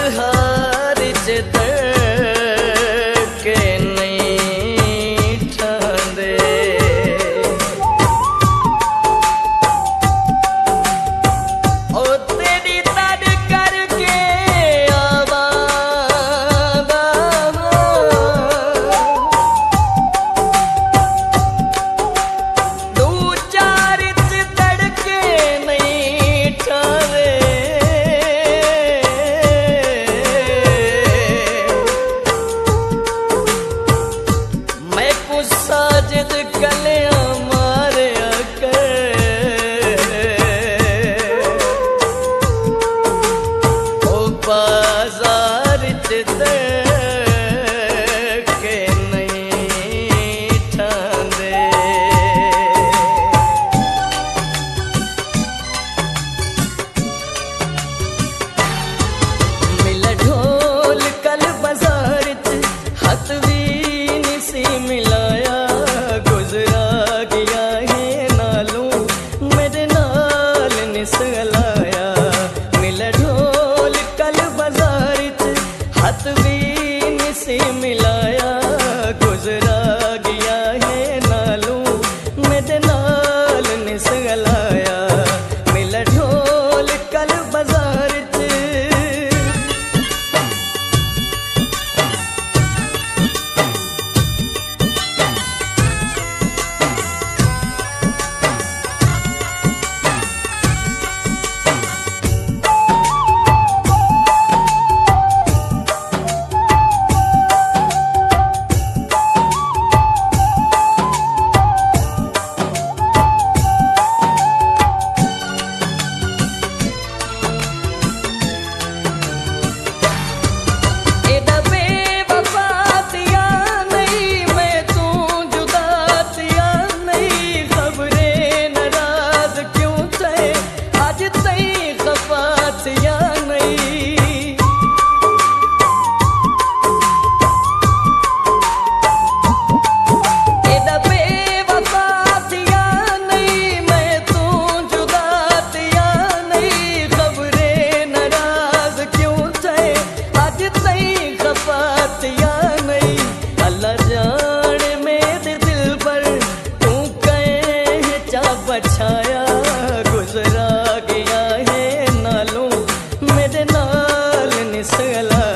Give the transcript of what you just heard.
हार च के नहीं ठांदे। ओ तेरी तड़ करके आवाज़ दो चार च तड़के नहीं ठांदे। मैं कुछ साजिद कलियां मारिया कर ओ बाजार च के नहीं ठांदे। मिला ढोल कल बाजार च हथ भी निसी मिलाया। गुजरा गया है नालों मेरे नाल निसलाया। मिला ढोल कल बाजार च हथ भी निसी मिलाया। गुजरा गया है नालों मेरे नाल निसलाया। मिला ढोल कल बाजार च बछाया। गुजरा गया है नालों मेरे नाल निसला।